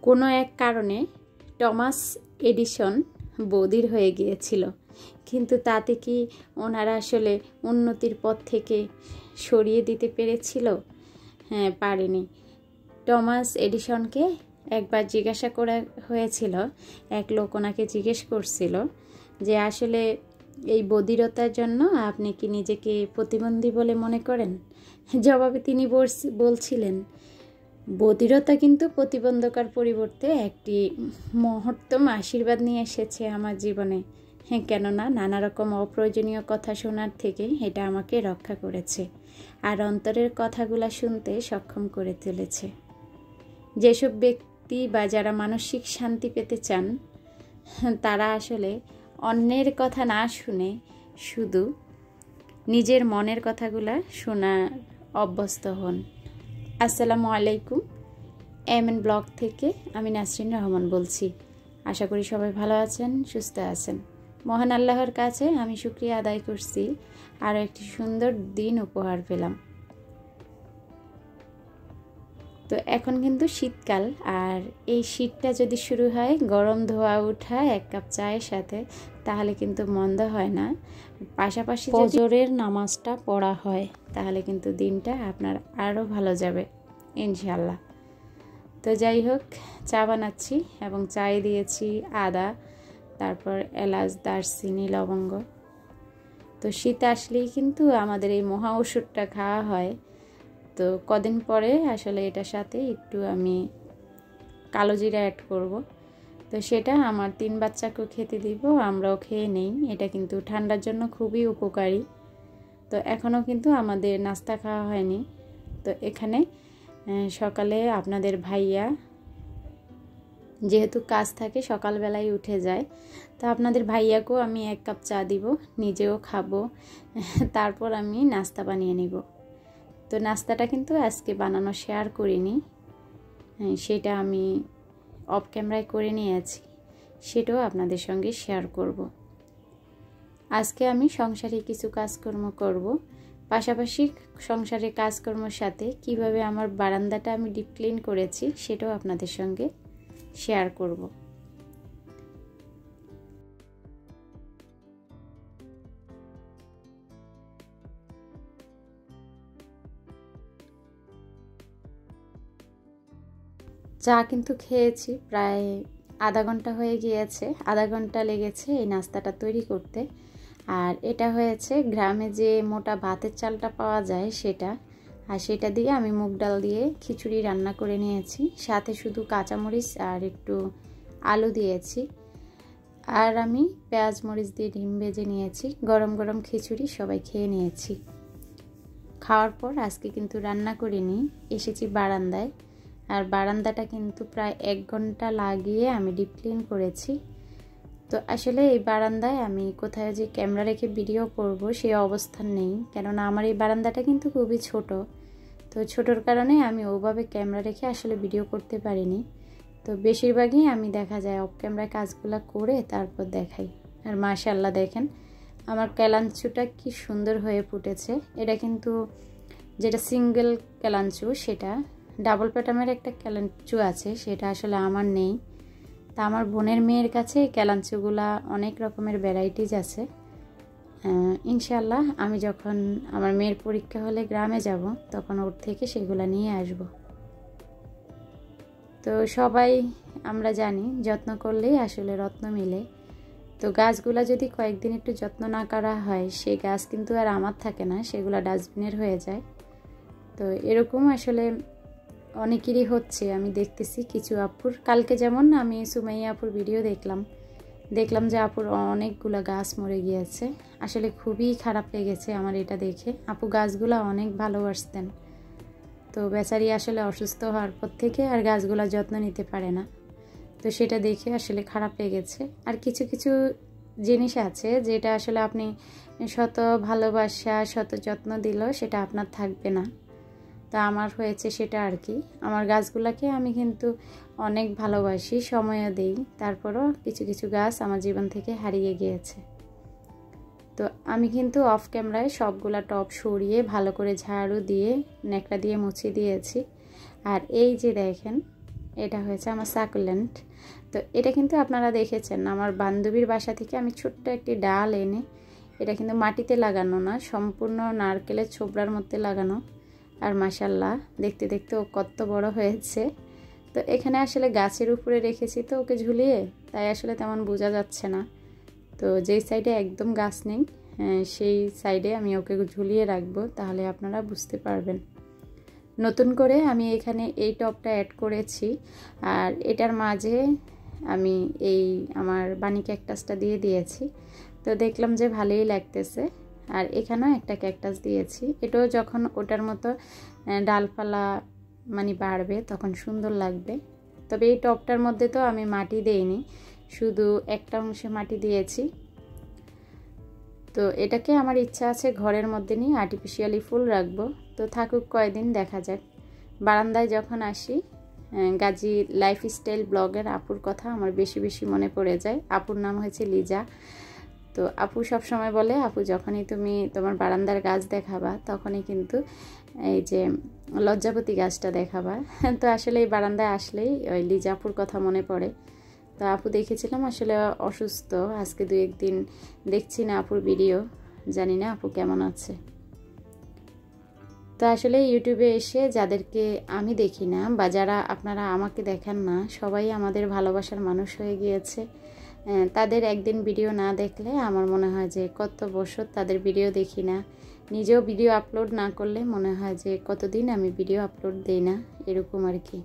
কোনো এক কারণে টমাস এডিসন বধির হয়ে গিয়েছিল, কিন্তু তাতে কি ওনারা আসলে উন্নতির পথ থেকে সরিয়ে দিতে পেরেছিল? হ্যাঁ, পারেনি। টমাস এডিসনকে একবার জিজ্ঞাসা করা হয়েছিল, এক লোক ওনাকে জিজ্ঞেস করছিল যে আসলে এই বধিরতার জন্য আপনি কি নিজেকে প্রতিবন্ধী বলে মনে করেন? জবাবে তিনি বলছিলেন, বধিরতা কিন্তু প্রতিবন্ধকার পরিবর্তে একটি মহত্তম আশীর্বাদ নিয়ে এসেছে আমার জীবনে। হ্যাঁ, কেননা নানা রকম অপ্রয়োজনীয় কথা শোনার থেকে এটা আমাকে রক্ষা করেছে আর অন্তরের কথাগুলো শুনতে সক্ষম করে তুলেছে। যেসব ব্যক্তি বা যারা মানসিক শান্তি পেতে চান তারা আসলে অন্যের কথা না শুনে শুধু নিজের মনের কথাগুলো শোনার অভ্যস্ত হন। আসসালামু আলাইকুম, এমএন ব্লগ থেকে আমি নাসরিন রহমান বলছি। আশা করি সবাই ভালো আছেন, সুস্থ আছেন। মহান আল্লাহর কাছে আমি শুকরিয়া আদায় করছি, আরও একটি সুন্দর দিন উপহার পেলাম। তো এখন কিন্তু শীতকাল, আর এই শীতটা যদি শুরু হয় গরম ধোয়া ওঠা এক কাপ চায়ের সাথে, তাহলে কিন্তু মন্দ হয় না। পাশাপাশি ফজরের নামাজটা পড়া হয়, তাহলে কিন্তু দিনটা আপনার আরও ভালো যাবে ইনশাল্লাহ। তো যাই হোক, চা বানাচ্ছি এবং চায়ে দিয়েছি আদা, তারপর এলাচ, দারচিনি, লবঙ্গ। তো শীত আসলেই কিন্তু আমাদের এই মহা ওষুধটা খাওয়া হয়। তো কদিন পরে আসলে এটার সাথে একটু আমি কালো জিরা অ্যাড করব। তো সেটা আমার 3 বাচ্চাকেও খেতে দিব, আমরাও খেয়ে নেই। এটা কিন্তু ঠান্ডার জন্য খুবই উপকারী। তো এখনও কিন্তু আমাদের নাস্তা খাওয়া হয়নি। তো এখানে সকালে আপনাদের ভাইয়া যেহেতু কাজ থাকে সকালবেলায় উঠে যায়, তো আপনাদের ভাইয়াকেও আমি 1 কাপ চা দিব, নিজেও খাবো, তারপর আমি নাস্তা বানিয়ে নিব। তো নাস্তাটা কিন্তু আজকে বানানো শেয়ার করিনি, সেটা আমি অফ ক্যামেরায় করে নিয়েছি, সেটাও আপনাদের সঙ্গে শেয়ার করব। আজকে আমি সংসারে কিছু কাজকর্ম করব, পাশাপাশি সংসারের কাজকর্মের সাথে কিভাবে আমার বারান্দাটা আমি ডিপ ক্লিন করেছি সেটাও আপনাদের সঙ্গে শেয়ার করব। চা কিন্তু খেয়েছি, প্রায় আধা ঘন্টা হয়ে গিয়েছে। আধা ঘন্টা লেগেছে এই নাস্তাটা তৈরি করতে। আর এটা হয়েছে গ্রামে যে মোটা ভাতের চালটা পাওয়া যায় সেটা, আর সেটা দিয়ে আমি মুগ ডাল দিয়ে খিচুড়ি রান্না করে নিয়েছি, সাথে শুধু কাঁচামরিচ আর একটু আলু দিয়েছি। আর আমি পেঁয়াজ মরিচ দিয়ে ডিম ভেজে নিয়েছি। গরম গরম খিচুড়ি সবাই খেয়ে নিয়েছি। খাওয়ার পর আজকে কিন্তু রান্না করিনি, এসেছি বারান্দায়। আর বারান্দাটা কিন্তু প্রায় 1 ঘন্টা লাগিয়ে আমি ডিপ ক্লিন করেছি। তো আসলে এই বারান্দায় আমি কোথায় যে ক্যামেরা রেখে ভিডিও করব সেই অবস্থান নেই, কেননা আমার এই বারান্দাটা কিন্তু খুবই ছোট। তো ছোটোর কারণে আমি ওভাবে ক্যামেরা রেখে আসলে ভিডিও করতে পারিনি। তো বেশিরভাগই আমি দেখা যায় অফ ক্যামেরায় কাজগুলো করে তারপর দেখাই। আর মাশাআল্লাহ দেখেন আমার ক্যালাঞ্চুটা কি সুন্দর হয়ে ফুটেছে। এটা কিন্তু যেটা সিঙ্গেল ক্যালাঞ্চু, সেটা ডাবল প্যাটামের একটা ক্যালাঞ্চু আছে, সেটা আসলে আমার নেই। তা আমার বোনের মেয়ের কাছে ক্যালাঞ্চুগুলা অনেক রকমের ভ্যারাইটিস আছে। ইনশাল্লাহ আমি যখন আমার মেয়ের পরীক্ষা হলে গ্রামে যাব তখন ওর থেকে সেগুলা নিয়ে আসব। তো সবাই আমরা জানি যত্ন করলেই আসলে রত্ন মিলে। তো গাছগুলা যদি কয়েকদিন একটু যত্ন না করা হয় সেই গাছ কিন্তু আর আমার থাকে না, সেগুলো ডাস্টবিনের হয়ে যায়। তো এরকম আসলে অনেকেরই হচ্ছে, আমি দেখতেছি কিছু আপুর। কালকে যেমন আমি সুমাইয়া আপুর ভিডিও দেখলাম যে আপুর অনেকগুলো গাছ মরে গিয়েছে। আসলে খুবই খারাপ লেগেছে আমার এটা দেখে। আপু গাছগুলা অনেক ভালোবাসতেন, তো বেচারি আসলে অসুস্থ হওয়ার পর থেকে আর গাছগুলা যত্ন নিতে পারে না। তো সেটা দেখে আসলে খারাপ লেগেছে। আর কিছু কিছু জিনিস আছে যেটা আসলে আপনি শত ভালোবাসা শত যত্ন দিলেও সেটা আপনার থাকবে না। তা আমার হয়েছে সেটা আর কি। আমার গাছগুলোকে আমি কিন্তু অনেক ভালোবাসি, সময়ও দেই, তারপরও কিছু কিছু গাছ আমার জীবন থেকে হারিয়ে গিয়েছে। তো আমি কিন্তু অফ ক্যামেরায় সবগুলা টব সরিয়ে ভালো করে ঝাড়ু দিয়ে ন্যাকড়া দিয়ে মুছে দিয়েছি। আর এই যে দেখেন এটা হয়েছে আমার সাকুলেন্ট। তো এটা কিন্তু আপনারা দেখেছেন আমার বান্ধবীর বাসা থেকে আমি ছোট্ট একটি ডাল এনে, এটা কিন্তু মাটিতে লাগানো না, সম্পূর্ণ নারকেলের ছোবড়ার মধ্যে লাগানো। আর মাশাল্লাহ দেখতে দেখতে ও কত বড় হয়েছে। তো এখানে আসলে গাছের উপরে রেখেছি তো ওকে ঝুলিয়ে, তাই আসলে তেমন বোঝা যাচ্ছে না। তো যেই সাইডে একদম গাছ নেই সেই সাইডে আমি ওকে ঝুলিয়ে রাখবো, তাহলে আপনারা বুঝতে পারবেন। নতুন করে আমি এখানে এই টবটা অ্যাড করেছি, আর এটার মাঝে আমি এই আমার বানি ক্যাকটাসটা দিয়ে দিয়েছি। তো দেখলাম যে ভালোই লাগতেছে। আর এখানেও একটা ক্যাকটাস দিয়েছি, এটাও যখন ওটার মতো ডালপালা মানে বাড়বে তখন সুন্দর লাগবে। তবে এই টবটার মধ্যে তো আমি মাটি দেইনি, শুধু একটা অংশে মাটি দিয়েছি। তো এটাকে আমার ইচ্ছা আছে ঘরের মধ্যে নিয়ে আর্টিফিশিয়ালি ফুল রাখবো। তো থাকুক কয়দিন, দেখা যাক। বারান্দায় যখন আসি গাজী লাইফস্টাইল ব্লগের আপুর কথা আমার বেশি বেশি মনে পড়ে যায়। আপুর নাম হয়েছে লিজা। তো আপু সব সময় বলে, আপু যখনই তুমি তোমার বারান্দার গাছ দেখাবা তখনই কিন্তু এই যে লজ্জাপতি গাছটা দেখাবা। তো আসলে এই বারান্দায় আসলেই ওই লিজা আপুর কথা মনে পড়ে। তো আপু দেখেছিলাম আসলে অসুস্থ, আজকে 2-1 দিন দেখছি না আপুর ভিডিও, জানি না আপু কেমন আছে। তো আসলে ইউটিউবে এসে যাদেরকে আমি দেখি না বা যারা আপনারা আমাকে দেখেন না, সবাই আমাদের ভালোবাসার মানুষ হয়ে গিয়েছে। তাদের একদিন ভিডিও না দেখলে আমার মনে হয় যে কত বছর তাদের ভিডিও দেখি না। নিজেও ভিডিও আপলোড না করলে মনে হয় যে কতদিন আমি ভিডিও আপলোড দিই না, এরকম আর কি।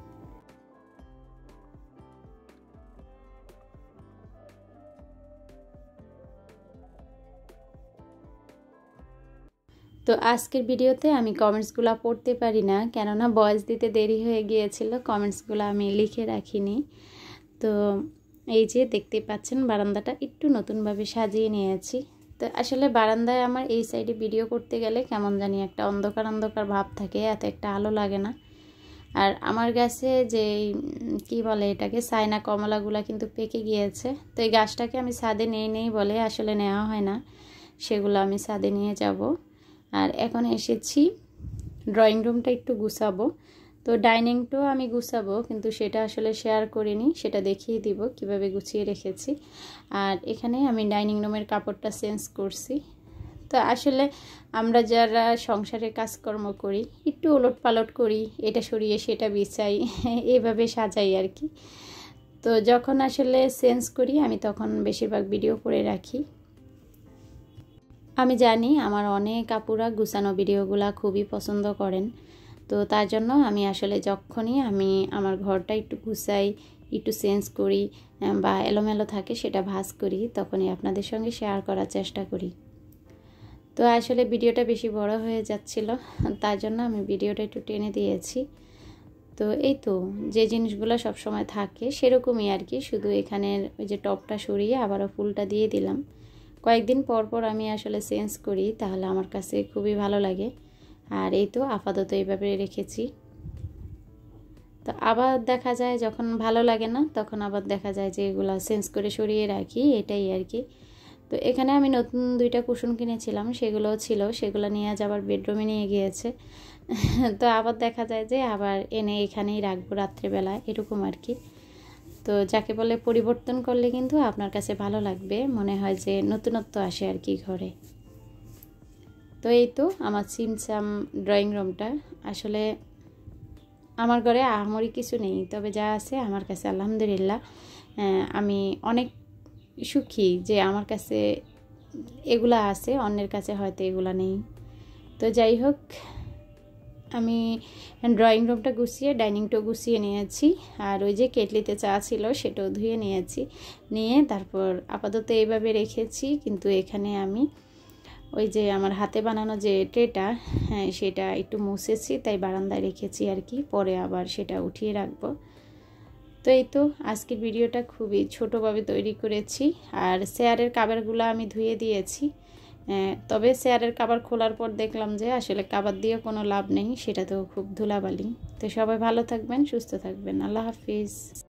তো আজকের ভিডিওতে আমি কমেন্টসগুলো পড়তে পারি না, কেননা ভয়েস দিতে দেরি হয়ে গিয়েছিল, কমেন্টসগুলো আমি লিখে রাখিনি। তো এই যে দেখতে পাচ্ছেন বারান্দাটা একটু নতুনভাবে সাজিয়ে নিয়েছি। তো আসলে বারান্দায় আমার এই সাইডে ভিডিও করতে গেলে কেমন জানি একটা অন্ধকার অন্ধকার ভাব থাকে, এত একটা আলো লাগে না। আর আমার গাছে যে কি বলে এটাকে চায়না কমলাগুলো কিন্তু পেকে গিয়েছে। তো এই গাছটাকে আমি ছাদে নেই বলে আসলে নেওয়া হয় না, সেগুলো আমি ছাদে নিয়ে যাব। আর এখন এসেছি ড্রয়িং রুমটা একটু গুছাবো। তো ডাইনিংটাও আমি গুছাবো, কিন্তু সেটা আসলে শেয়ার করিনি, সেটা দেখিয়ে দিব কিভাবে গুছিয়ে রেখেছি। আর এখানে আমি ডাইনিং রুমের কাপড়টা চেঞ্জ করছি। তো আসলে আমরা যারা সংসারে কাজকর্ম করি একটু ওলট পালট করি, এটা সরিয়ে সেটা বিছাই, এভাবে সাজাই আর কি। তো যখন আসলে চেঞ্জ করি আমি তখন বেশিরভাগ ভিডিও করে রাখি। আমি জানি আমার অনেক আপুরা গুছানো ভিডিওগুলো খুবই পছন্দ করেন। তো তার জন্য আমি আসলে যখনই আমি আমার ঘরটা একটু গুছাই, একটু চেঞ্জ করি বা এলোমেলো থাকে সেটা ভাঁজ করি, তখনই আপনাদের সঙ্গে শেয়ার করার চেষ্টা করি। তো আসলে ভিডিওটা বেশি বড় হয়ে যাচ্ছিল, তার জন্য আমি ভিডিওটা একটু টেনে দিয়েছি। তো এই তো যে জিনিসগুলো সব সময় থাকে সেরকমই আর কি, শুধু এখানের ওই যে টপটা সরিয়ে আবারও ফুলটা দিয়ে দিলাম। কয়েকদিন পর পর আমি আসলে চেঞ্জ করি, তাহলে আমার কাছে খুবই ভালো লাগে। আর এই তো আপাতত এইভাবে রেখেছি। তো আবার দেখা যায় যখন ভালো লাগে না তখন আবার দেখা যায় যে এগুলো চেঞ্জ করে সরিয়ে রাখি, এটাই আর কি। তো এখানে আমি নতুন 2টা কুশন কিনেছিলাম, সেগুলোও ছিল, সেগুলো নিয়ে আজ আবার বেডরুমে নিয়ে গিয়েছে। তো আবার দেখা যায় যে আবার এনে এখানেই রাখবো রাত্রেবেলা, এরকম আর কি। তো যাকে বলে পরিবর্তন করলে কিন্তু আপনার কাছে ভালো লাগবে, মনে হয় যে নতুনত্ব আসে আর কি ঘরে। তো এই তো আমার সিমসাম ড্রয়িং রুমটা। আসলে আমার ঘরে আহামরি কিছু নেই, তবে যা আছে আমার কাছে আলহামদুলিল্লাহ আমি অনেক সুখী যে আমার কাছে এগুলা আছে, অন্যের কাছে হয়তো এগুলা নেই। তো যাই হোক, আমি ড্রয়িং রুমটা গুছিয়ে ডাইনিংটাও গুছিয়ে নিয়েছি। আর ওই যে কেটলিতে চা ছিল সেটাও ধুয়ে নিয়েছি, নিয়ে তারপর আপাতত এইভাবে রেখেছি। কিন্তু এখানে আমি ওই যে আমার হাতে বানানো যে ট্রেটা, হ্যাঁ সেটা একটু মুছেছি, তাই বারান্দায় রেখেছি আর কি, পরে আবার সেটা উঠিয়ে রাখবো। তো এই তো আজকের ভিডিওটা খুবই ছোটোভাবে তৈরি করেছি। আর চেয়ারের কাভারগুলো আমি ধুয়ে দিয়েছি, তবে চেয়ারের কাভার খোলার পর দেখলাম যে আসলে কাভার দিয়ে কোনো লাভ নেই, সেটা তো খুব ধুলাবালি। তো সবাই ভালো থাকবেন, সুস্থ থাকবেন, আল্লাহ হাফিজ।